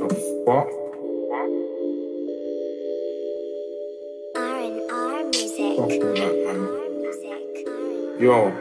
The fuck? R&R music. Fucking that, man. R&R music. Yo,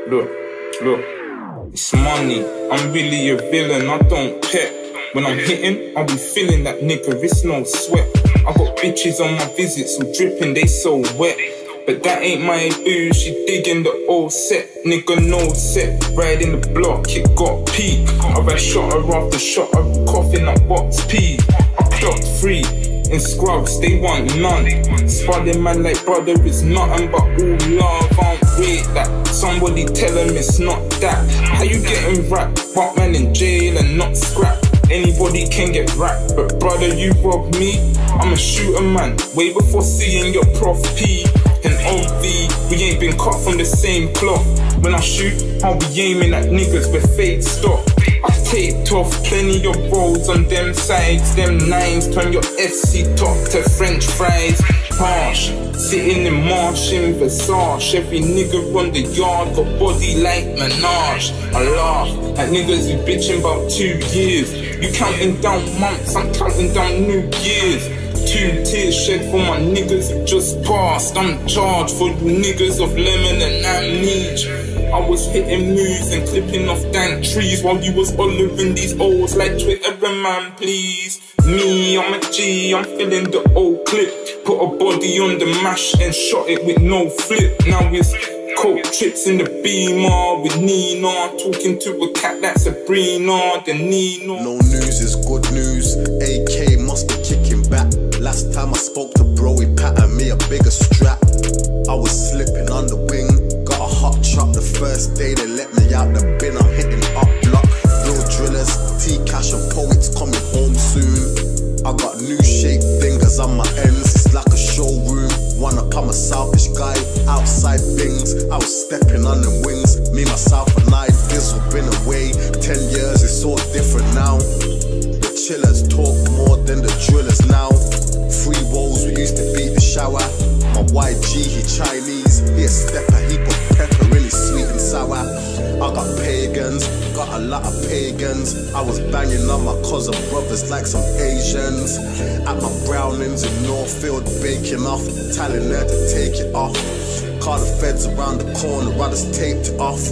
look. It's money. I'm really a villain. I don't pet. When I'm hitting, I'll be feeling that nigga. It's no sweat. I got bitches on my visits, all dripping. They so wet. But that ain't my boo, she digging the old set. Nigga no set, riding the block, it got peak. I've had shot her after shot, I'm coughing up box P. I clocked 3 in scrubs, they want none. Spudding man like brother, it's nothing but all love. I don't wait that, somebody tell them it's not that. How you getting wrapped, but man in jail and not scrapped? Anybody can get wrapped, but brother you robbed me. I'm a shooter man, way before seeing your Prof P. And OV, we ain't been cut from the same cloth. When I shoot, I'll be aiming at niggas where fate stop. I've taped off plenty of rolls on them sides. Them 9s turn your FC top to French fries. Harsh, sitting in Marsh in Versace. Every nigga on the yard got body like Minaj. I laugh at niggas who bitching about 2 years. You counting down months, I'm counting down new years. 2 tears shed for my niggas who just passed. I'm charged for you niggas of lemon and amnesia. I was hitting moves and clipping off dank trees while you was hollering these O's like Twitter and man please. Me, I'm a G, I'm feeling the old clip. Put a body on the mash and shot it with no flip. Now it's coke trips in the Beamer with Nina. Talking to a cat that's Sabrina, then Nino. No news is good news, AK must be kicking back. Last time I spoke to bro, he patted me a bigger strap. I was slipping on the wing, got a hot chop the first day they let me out the bin. I'm hitting up block, real drillers, T-Cash and poets coming home soon. I got new shaped fingers on my ends, it's like a showroom. Wanna I'm a selfish guy, outside things, I was stepping on them wings. Me, myself and I, this have been away 10 years, it's all different now. The chillers talk more than the drillers now. 3 woes, we used to beat the shower. My YG, he Chinese, he a stepper, he put pepper in his sweet and sour. I got pagans, got a lot of pagans. I was banging on my cousin brothers like some Asians. At my Brownings in Northfield, baking off, telling her to take it off. Call the feds around the corner, I just taped it off.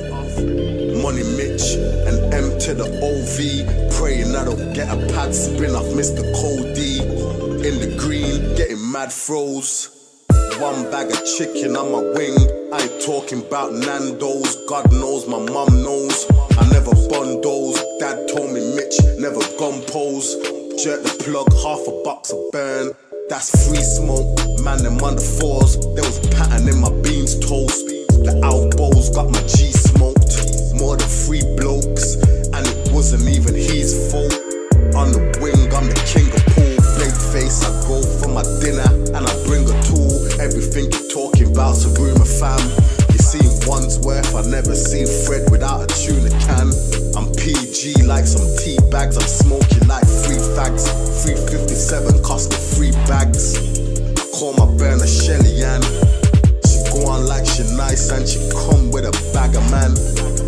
Money Mitch and M to the OV, praying I don't get a pad spin off Mr. Cody. In the green, getting mad froze. 1 bag of chicken on my wing. I ain't talking about Nando's. God knows, my mum knows. I never bun those. Dad told me Mitch never gun pose. Jerk the plug, half a box of burn. That's free smoke. Man, them on the 4s. There was pattern in my beans toast. The elbows got my G smoked. More than 3 blokes, and it wasn't even his fault. On the wing, I'm the king of pool. Blade face, I go for my dinner and I bring a tool. Everything you're talking about's a rumour, fam. You seen Wandsworth, I never seen Fred without a tuna can. I'm PG like some tea bags, I'm smoking like 3 fags. 357 cost me 3 bags. I call my burner Shelly Ann. She go on like she nice and she come with a bag of man.